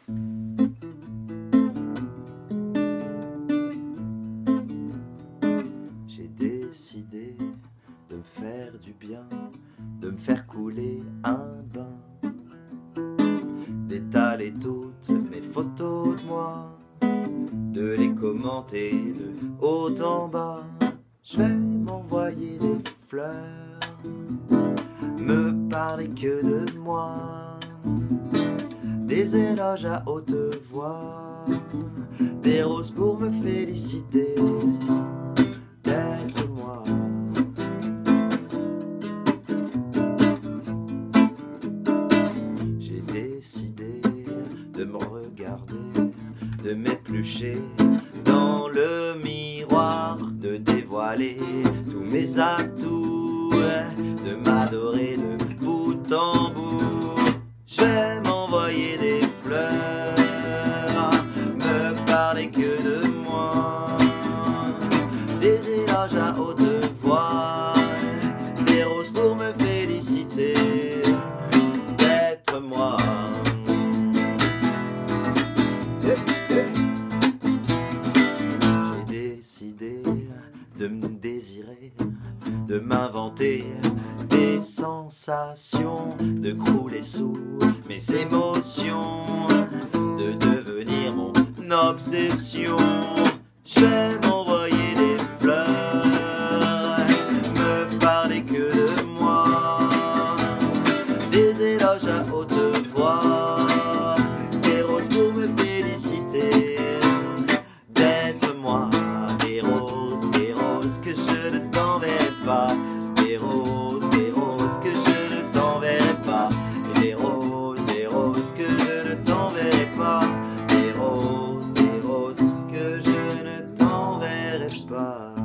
J'ai décidé de me faire du bien, de me faire couler un bain, d'étaler toutes mes photos de moi, de les commenter de haut en bas. Je vais m'envoyer des fleurs, me parler que de moi, des éloges à haute voix, des roses pour me féliciter d'être moi. J'ai décidé de me regarder, de m'éplucher dans le miroir, de dévoiler tous mes atouts, de m'adorer de bout en bout. Je vais m'envoyer des fleurs, me parler que de moi, des éloges à haute voix, des roses pour me féliciter d'être moi. J'ai décidé de me désirer, de m'inventer des sensations, de crouler sous mes émotions, de devenir mon obsession. Je vais m'envoyer des fleurs, me parler que de moi, des éloges à haute voix, des roses pour me féliciter d'être moi. Des roses que je ne t'enverrai pas, des roses que je ne t'enverrai pas, des roses que je ne t'enverrai pas, des roses que je ne t'enverrai pas.